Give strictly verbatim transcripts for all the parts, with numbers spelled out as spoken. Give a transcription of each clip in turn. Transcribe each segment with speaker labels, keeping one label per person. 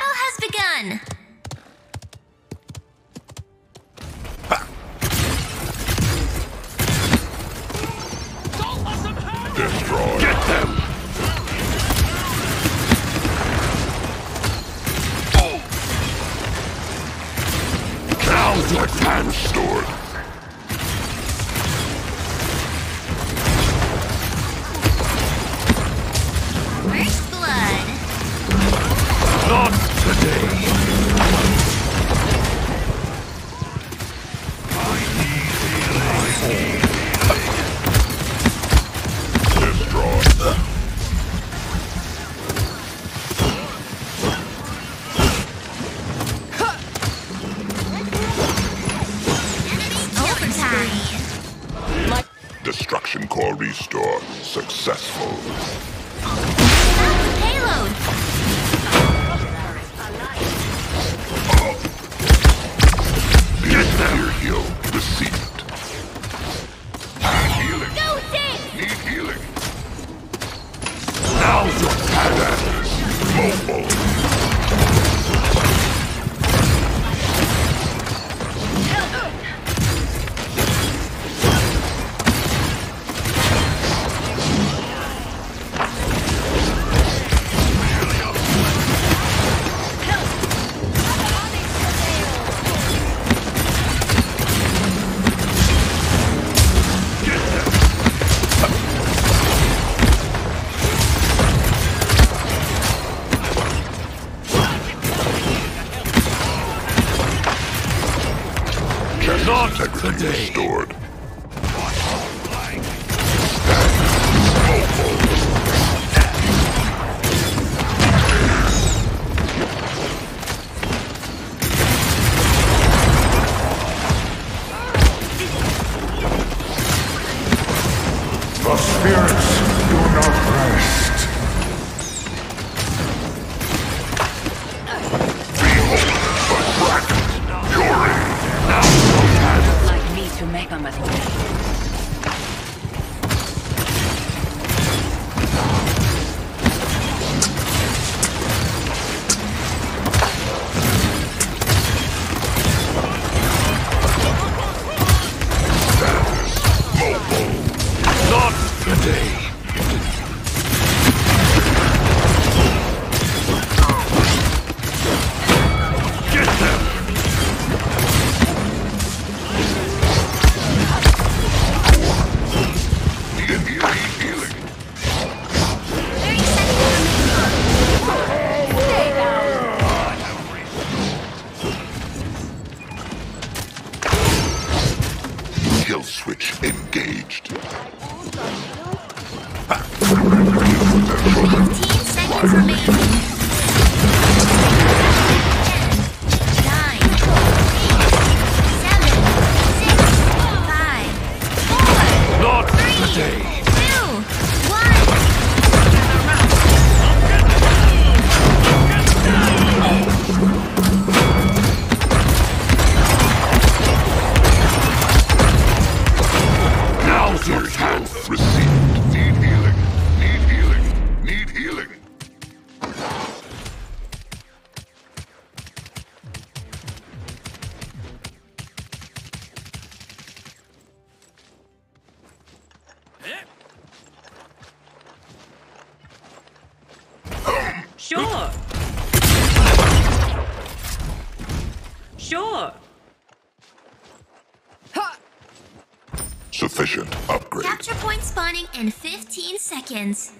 Speaker 1: battle has begun!
Speaker 2: Destroy. Get them! Now's your time stored.
Speaker 1: First blood.
Speaker 2: Not today. Destruction core restore successful.
Speaker 1: Payload.
Speaker 2: Get them. Your heal received. Need healing.
Speaker 1: Go Zing!
Speaker 2: Need healing. Now's your badass. Mobile. Not integrity restored.
Speaker 3: The spirits do not rest.
Speaker 2: Behold the Kraken, Fury, now
Speaker 4: Like me to make a mistake.
Speaker 2: not today. Get them! Need healing, healing.
Speaker 1: thirty seconds remaining. Stay down.
Speaker 2: Kill switch engaged.
Speaker 1: fifteen seconds remaining. Nine, eight, seven, six, five, four,
Speaker 2: Not
Speaker 1: three,
Speaker 2: today.
Speaker 1: two, one.
Speaker 2: Now's your chance. Received. Need healing. Need healing. Need healing.
Speaker 4: Sure. Sure.
Speaker 2: Sufficient upgrade.
Speaker 1: Capture point spawning in fifteen seconds.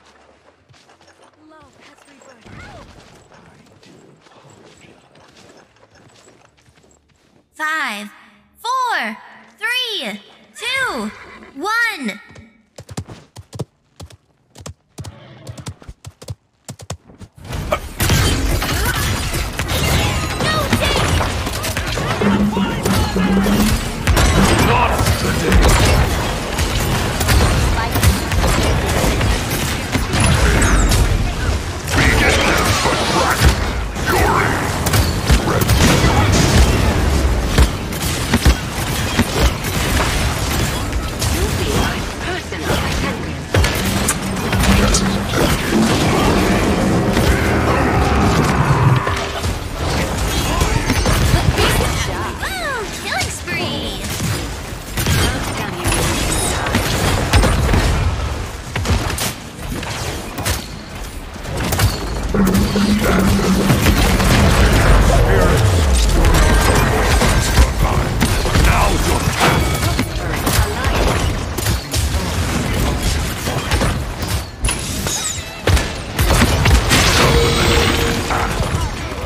Speaker 1: Five, four, three, two, one.
Speaker 2: Not today. We get them for Kraken. Fury. Red.
Speaker 4: You be like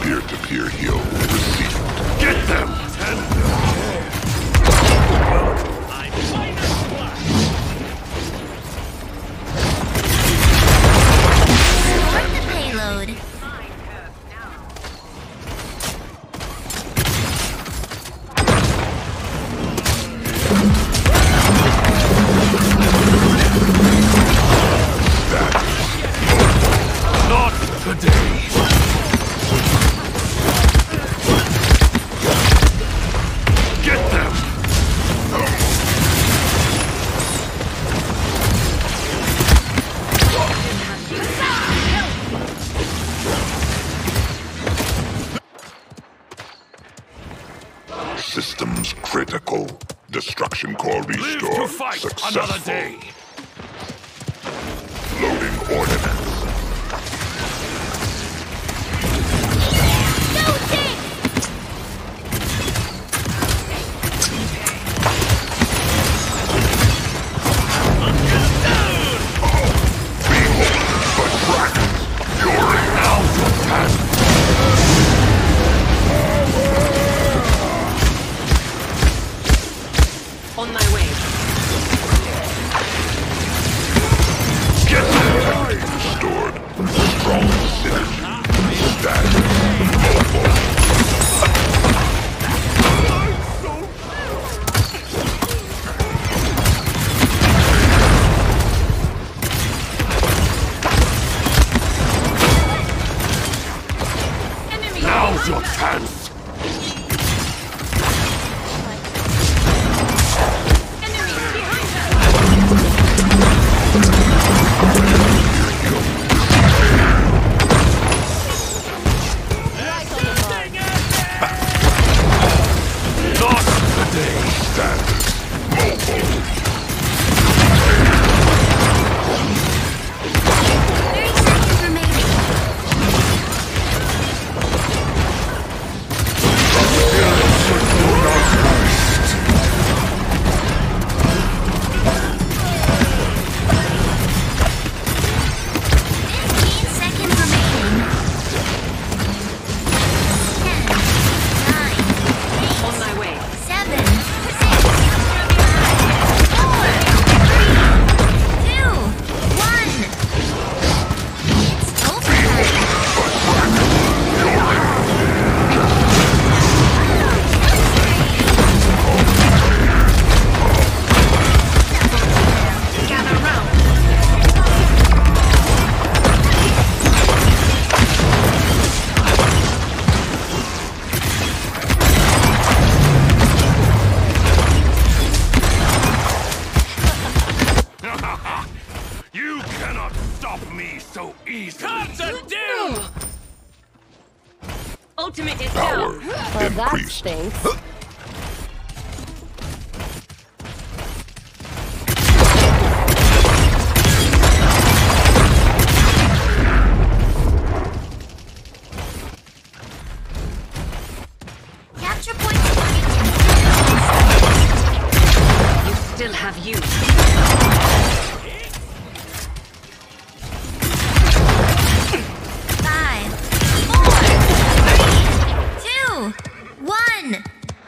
Speaker 2: Peer-to-peer heal received. Get them!
Speaker 1: Start the payload.
Speaker 2: Not today! Get them! Systems critical. Destruction core restored.
Speaker 5: Live to fight
Speaker 2: Successful.
Speaker 5: another day.
Speaker 2: Loading ordnance.
Speaker 4: On my way.
Speaker 2: Get them! Restored. Strong synergy. Status. Mobile. Now's your chance! Not today! Status. Mobile.
Speaker 1: thirty seconds remaining. fifteen seconds remaining. ten, nine, eight,
Speaker 4: On my way.
Speaker 1: seven, six, five, four, three, two, one. It's overtime.
Speaker 4: Gather round.
Speaker 5: You cannot stop me so easily. Captain Doom!
Speaker 4: Ultimate is
Speaker 2: Power
Speaker 4: down.
Speaker 6: Well, that
Speaker 2: increased.
Speaker 6: stinks.
Speaker 1: Capture point starting in
Speaker 4: You still have you.
Speaker 1: five, four, three, two, one.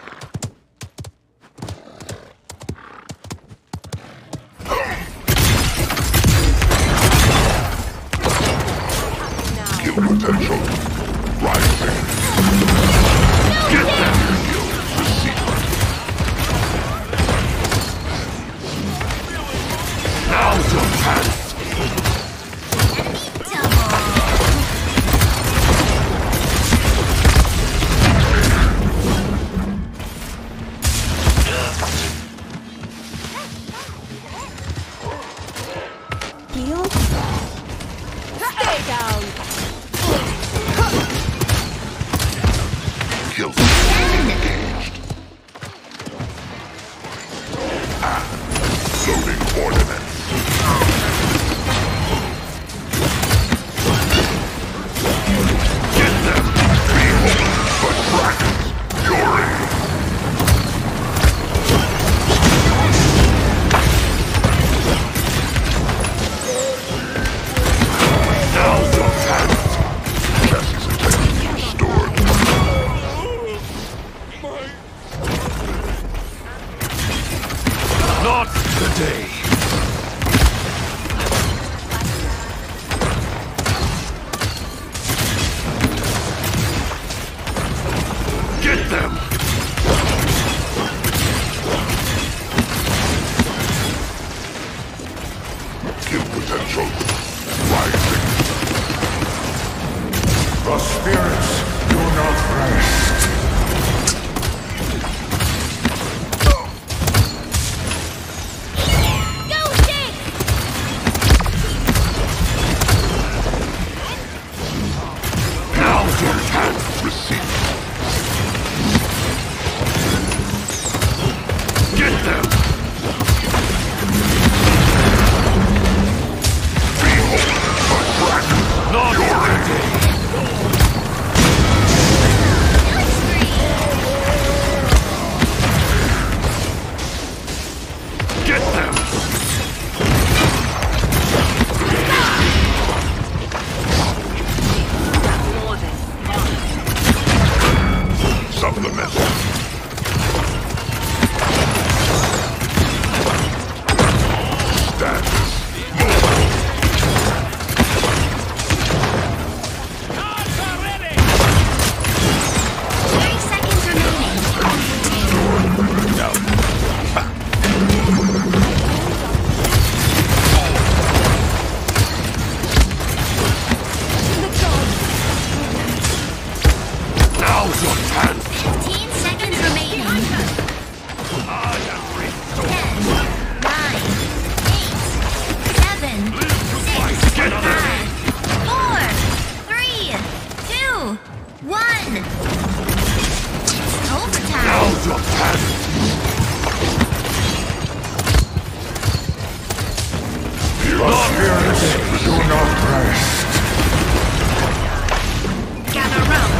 Speaker 2: Kill potential. Rising. Get them! Kill received. Get them! Kill potential rising.
Speaker 3: The spirits do not rest.
Speaker 1: Go Jake!
Speaker 2: Now's your chance. Receive. Get them! Not ready! Get them!
Speaker 4: More than
Speaker 2: Supplemental. Status.
Speaker 5: Cards are ready!
Speaker 1: thirty seconds remaining.
Speaker 2: No. Now's your chance.
Speaker 1: fifteen seconds remaining.
Speaker 5: I am restored.
Speaker 1: ten, nine, eight, seven, six,
Speaker 2: Get them!
Speaker 1: five, four, three, two, one. It's overtime.
Speaker 2: Now's your chance.
Speaker 3: The spirits do not rest.
Speaker 4: gather round.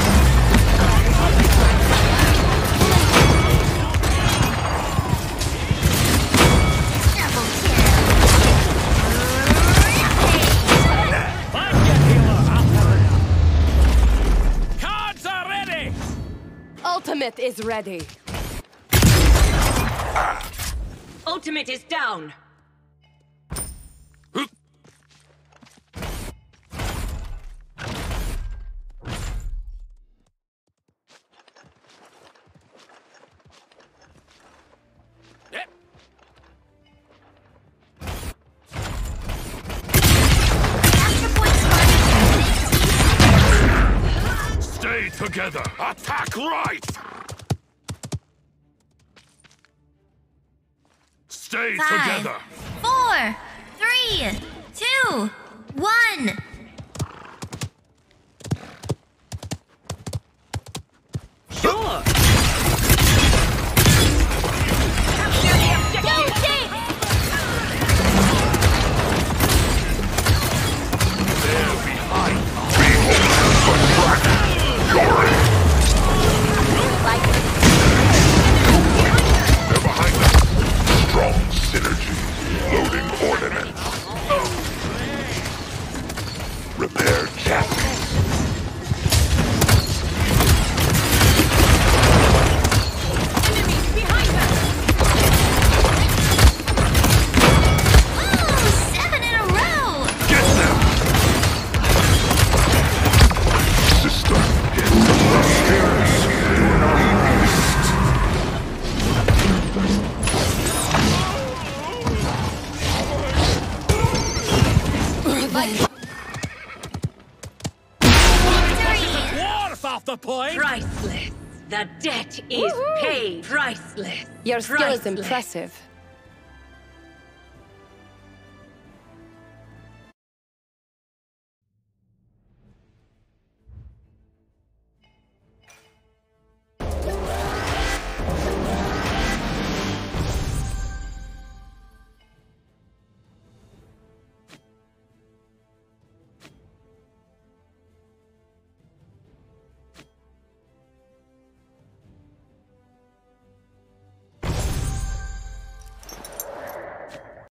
Speaker 1: Double kill.
Speaker 5: Cards are ready!
Speaker 6: Ultimate is ready.
Speaker 4: Ultimate is down.
Speaker 5: Yep.
Speaker 1: Capture point spotted.
Speaker 2: Stay together. Attack right. Stay
Speaker 1: Five,
Speaker 2: together.
Speaker 1: four, three, two, one.
Speaker 4: Sure.
Speaker 1: Go Jake!
Speaker 2: They're behind. You're in. They're behind us. Strong synergy. Loading ordnance. Repair chassis.
Speaker 1: Ooh, seven in a row.
Speaker 2: Get them. System hit.
Speaker 3: The spirits do not rest.
Speaker 1: Victory.
Speaker 5: Dwarf off the point!
Speaker 4: Priceless. The debt is paid. Priceless.
Speaker 6: Your skill is
Speaker 4: Priceless.
Speaker 6: impressive.